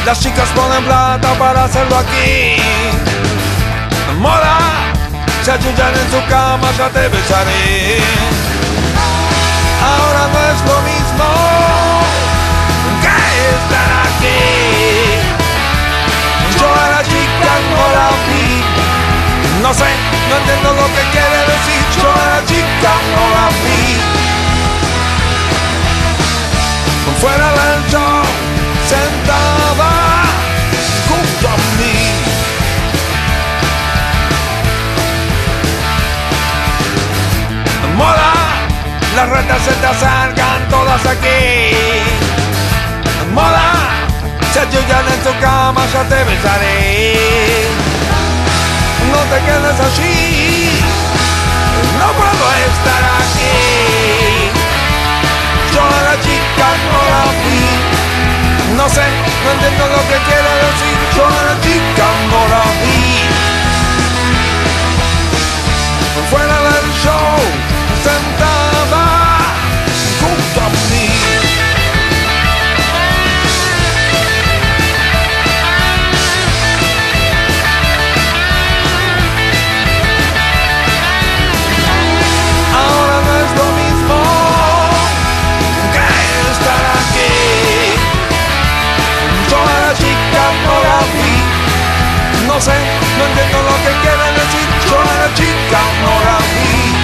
Las chicas ponen plata para hacerlo aquí. Moda, se achillan en su cama, ya te besaré. Ahora no es lo mismo que estar aquí. Yo a la chica no la vi. No sé, no entiendo lo que quiere decir. Yo a la chica no la vi. Fuera del show, sentada junto a mí. Moda, las ratas se te acercan todas aquí. Moda, se achillan en tu cama, ya te besaré. No te quedes allí, no puedo estar aquí. Yo a la chica no la vi. No sé, no entiendo lo que quiere decir. Yo a la chica no la vi. Fuera del show, sentada junto a mí. Ahora no es lo mismo que estar aquí. Yo a la chica no la vi. No sé, no entiendo lo que quiere decir. Yo a la chica no la vi.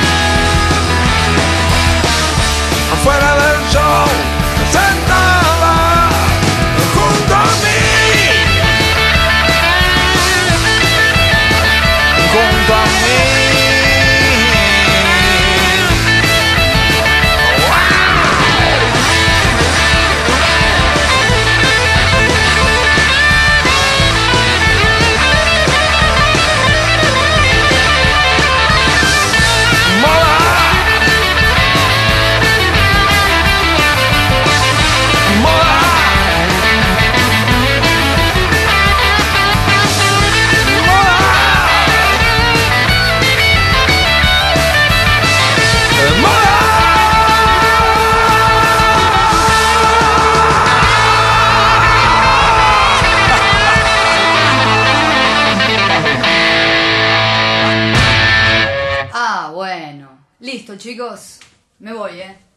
Afuera del show, sentada junto a mí. Junto a mí. Ah, bueno. Listo, chicos. Me voy,